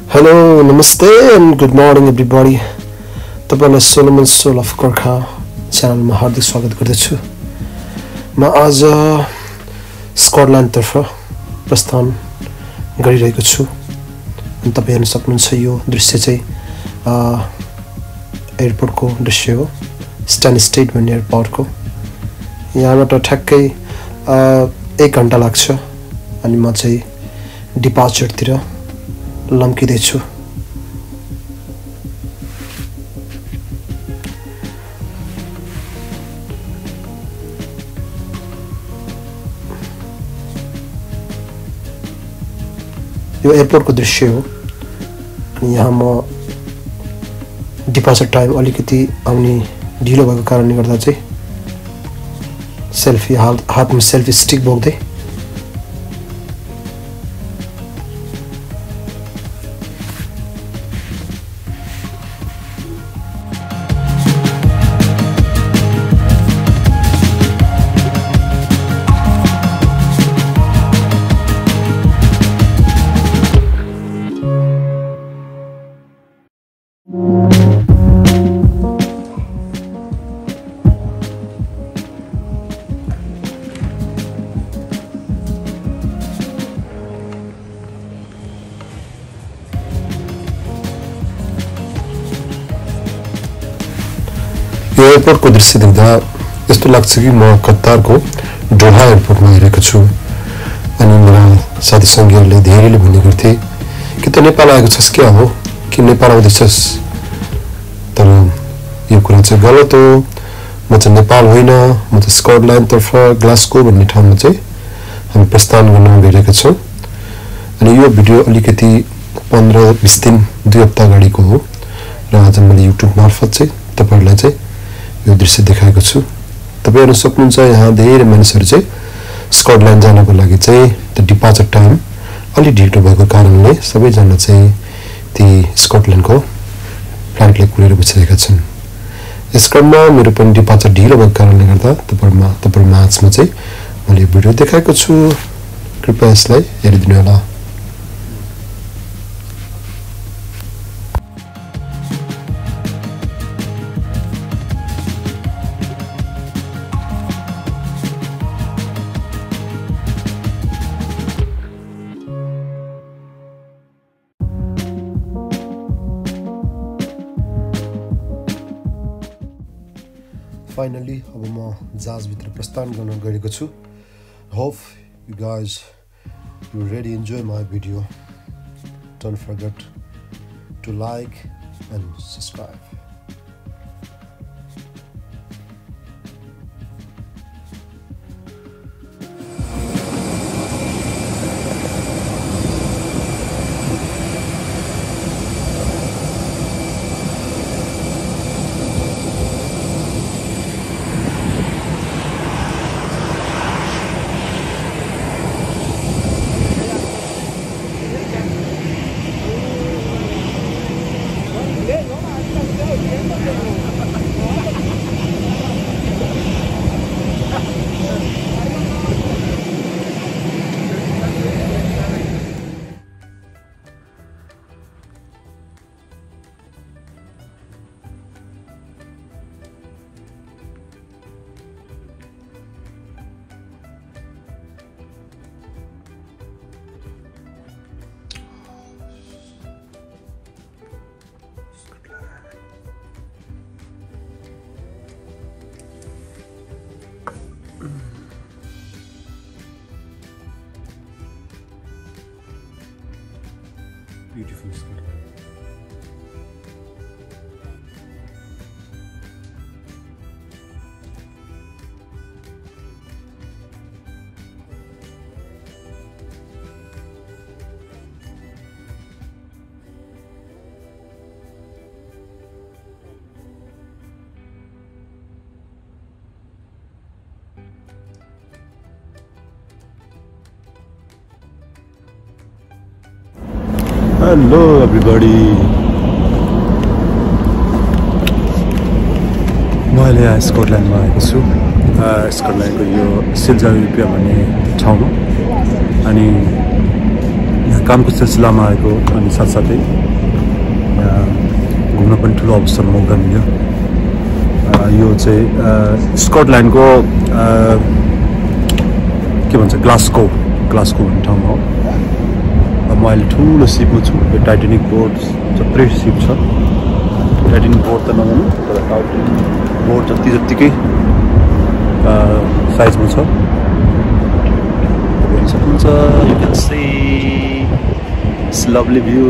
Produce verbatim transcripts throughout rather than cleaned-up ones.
Hello, namaste and good morning everybody. तपाईलाई Solomon soul of Gorkha च्यानलमा हार्दिक स्वागत गर्दछु। म आज स्कटल्यान्ड तर्फ प्रस्थान गरिरहेको छु। अनि तपाई हेर्न सक्नुहुन्छ यो दृश्य चाहिँ एयरपोर्टको दृश्य हो। स्टानस्टेड भन्ने एयरपोर्टको। यहाँबाट ठ्याक्कै एक घण्टा लाग्छ अनि म चाहिँ डिपार्चरतिर लम्किँदैछु। यो एयरपोर्टको दृश्य हो अनि यहाँ म डिपार्चर टाइम अलिकति आउने ढिलो भएको कारणले गर्दा चाहिँ सेल्फी हातमा सेल्फी स्टिक बोक्दै यो एयरपोर्टको दृश्य देख्दा यस्तो लाग्छ कि म कतारको डोहा एयरपोर्टमा आइरहेको छु। अनि मेरा साथी सङ्गीहरूले धेरैले भन्ने गर्थे कि त नेपाल आएको छस् क्या हो, कि नेपाल आउँदैछस्। तर यो कुरा चाहिँ गलत हो। म चाहिँ नेपाल होइन, म चाहिँ स्कटल्यान्डतर्फ ग्लासगो भन्ने ठाउँमा चाहिँ हामी प्रस्थान गर्न गइरहेका छौँ। अनि यो भिडियो अलिकति पन्ध्र बिस दिन दुई हप्ता अगाडिको हो र आज मैले युट्युब मार्फत चाहिँ तपाईँहरूलाई चाहिँ यो दृश्य देखाएको छु। तपाईँ हेर्न सक्नुहुन्छ यहाँ धेरै मानिसहरू चाहिँ स्कटल्यान्ड जानको लागि चाहिँ त्यो डिपार्चर टाइम अलि ढिलो भएको कारणले सबैजना चाहिँ ती स्कटल्यान्डको फ्लाइटले कुरेर बसिरहेका छन्। यस क्रममा मेरो पनि डिपार्चर ढिलो भएको कारणले गर्दा तपाईँहरूमा तपाईँहरू माझमा चाहिँ मैले यो भिडियो देखाएको छु। कृपया यसलाई हेरिदिनु होला। Finally, अब म जहाजभित्र प्रस्थान गर्न गएको छु। Hope you guys you really enjoy my video. Don't forget to like and subscribe. Beautiful Scotland. Hello everybody. म अहिले स्कटल्यान्डमा आएको छु। स्कटल्यान्डको यो सिल्जारिपिया भन्ने ठाउँमा। अनि यहाँ कामको सिलसिलामा आएको अनि साथसाथै यहाँ घुम्न पनि ठुलो अवसर मौका मिल्यो। यो चाहिँ स्कटल्यान्डको के भन्छ ग्लास्को ग्लास्को भन्ने ठाउँमा हो। म अहिले ठुलो सिपमा छु। यो टाइटेनिक बोर्ड जत्रै सिप छ, टाइटेनिक बोर्ड त नभनौँ तर टाइटेनिक बोर्ड जति जत्तिकै साइजमा छ। हेर्न सक्नुहुन्छ, you can see it's lovely view.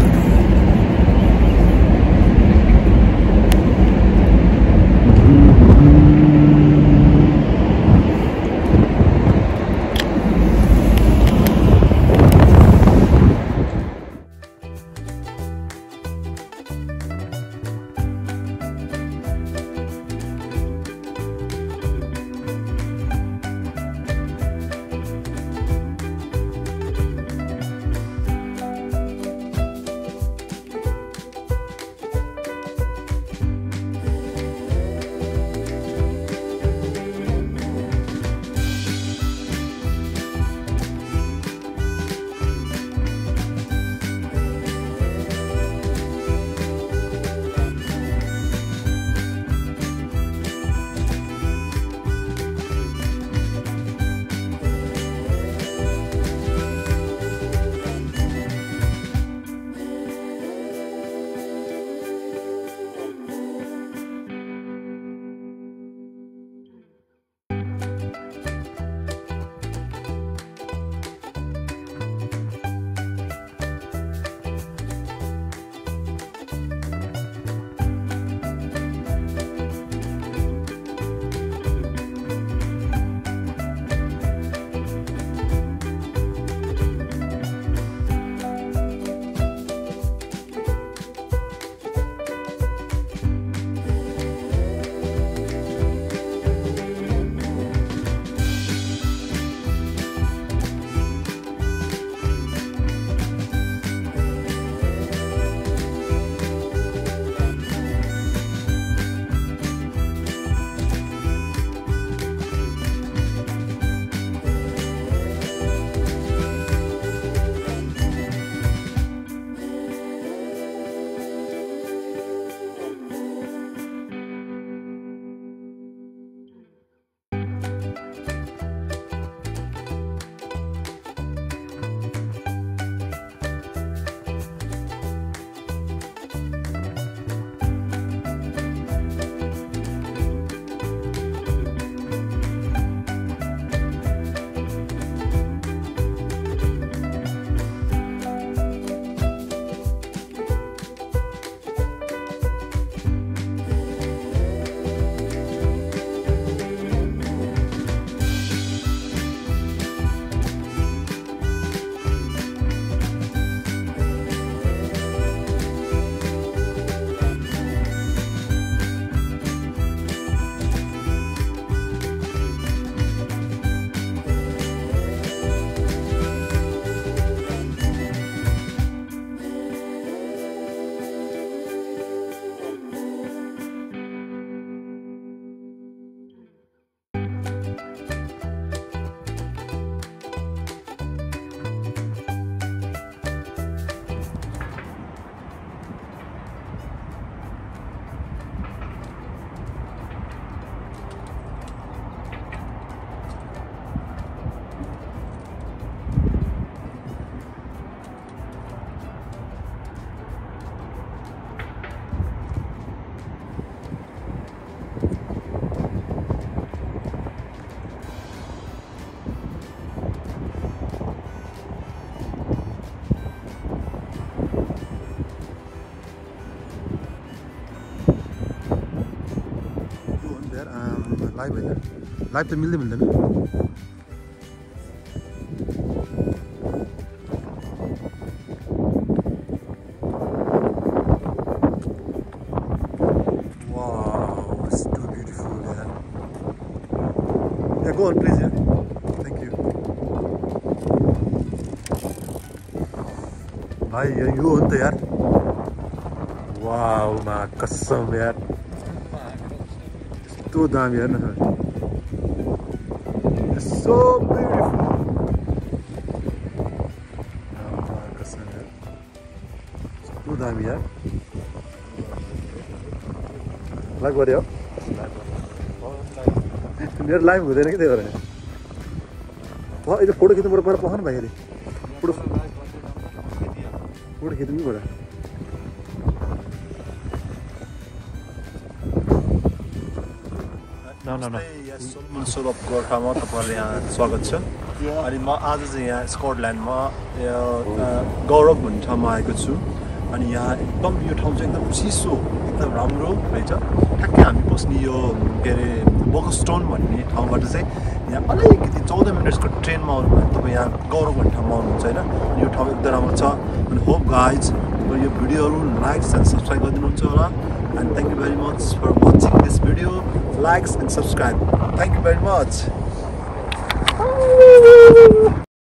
Live होइन, लाइभ त मिल्दै मिल्दैन। Wow, it's too beautiful, man. Yeah, go on, please. Yeah, thank you. भाई यो हो नि त यार। वाव मा कसम यार, यस्तो दामी हेर्न। It's so beautiful. Oh my दामी यार लाइभ गऱ्यो मेरो लाइभ हुँदैन कि त्यही भएर अहिले फोटो खिच्नु पर्यो पखाउनु भाइ अरे फोटो फोटो खिच्नु पर्यो सोलमन सोलप गोर्खामा तपाईँहरूलाई यहाँ स्वागत छ अनि म आज चाहिँ यहाँ स्कटल्यान्डमा गौरव भन्ने ठाउँमा आएको छु अनि यहाँ एकदम यो ठाउँ चाहिँ एकदम चिसो एकदम राम्रो रहेछ ठ्याक्कै हामी बस्ने यो के अरे बोकस्टोन भन्ने ठाउँबाट चाहिँ यहाँ अलिकति चौध मिनट्सको ट्रेनमा आउनु भयो तपाईँ यहाँ गौरव भन्ने ठाउँमा आउनुहुन्छ होइन यो ठाउँ एकदम राम्रो छ अनि होप गाइज यो भिडियोहरू लाइक्स एन्ड सब्सक्राइब गरिदिनुहुन्छ होला and thank you very much for watching this video. Likes and subscribe. Thank you very much.